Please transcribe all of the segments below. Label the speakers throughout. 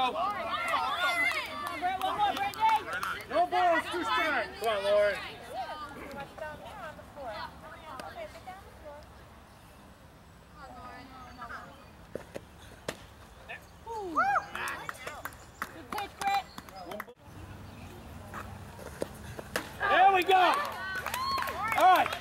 Speaker 1: go.
Speaker 2: One more, Brittany.
Speaker 1: No balls, 2 strikes. Come on, Lauren.
Speaker 2: Good pitch, Britt.
Speaker 1: There we go. All right.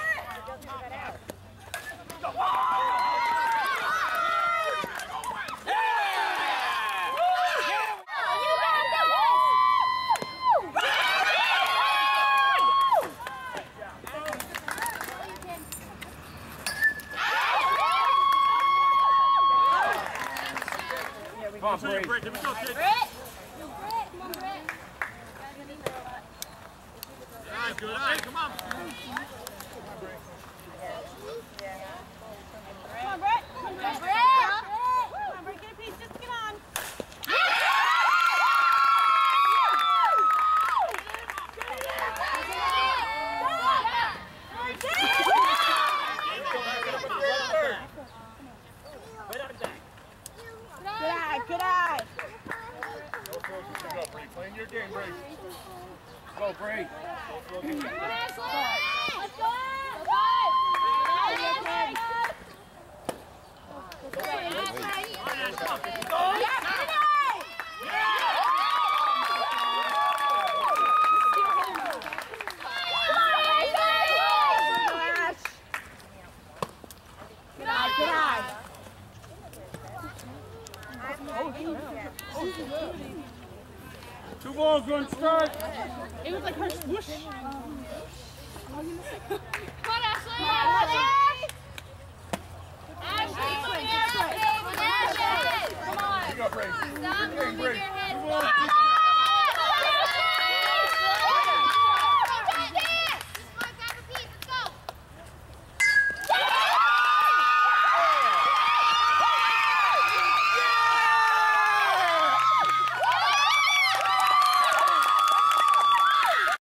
Speaker 1: Come on, Brett. Here we go, kid.
Speaker 2: Britt. Come on, Britt.
Speaker 1: Nice, good. Hey, come on.
Speaker 2: Come on, Britt. Come on, Britt. Come on, Britt. Get a piece. Just get on. Good eye.
Speaker 1: Go, Bree. Playing your game, Bree. Go, Bree.
Speaker 2: Let's go. Good eye.
Speaker 1: 2 balls, 1 strike.
Speaker 2: It was like her swoosh. Come on, Ashley! Ashley! Ashley! Come on!
Speaker 1: Here you go, Bree.
Speaker 2: Stop moving your head.